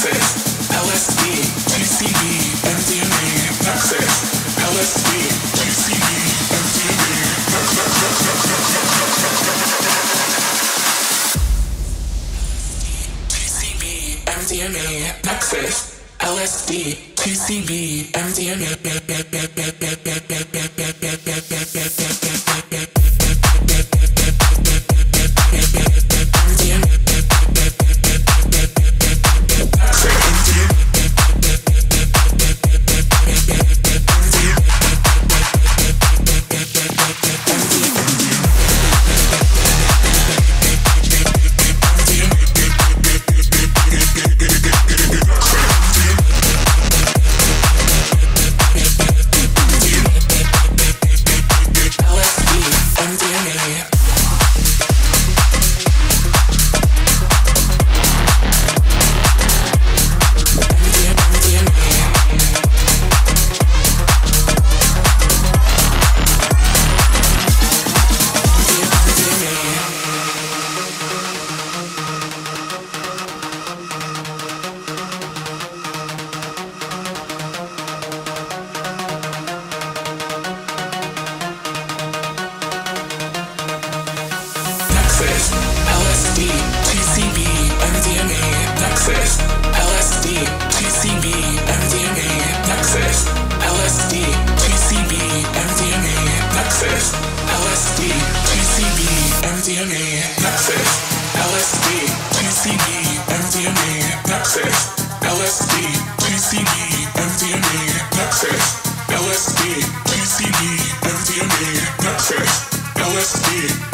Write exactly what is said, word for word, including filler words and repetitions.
Nexus, L S D, T C B, M D M A, Nexus, L S D, T C B, M D M A, T C B, M D M A, Nexus, L S D, T C B, M D M A. L S D, T C B, M D M A, Nexus, L S D, T C B, M D M A, Nexus, L S D, T C B, M D M A, Nexus, L S D, T C B, M D M A, Nexus, L S D, T C B, M D M A, Nexus, L S D, T C B, M D M A, Nexus, L S D, T C B, M D M A, Nexus, L S D.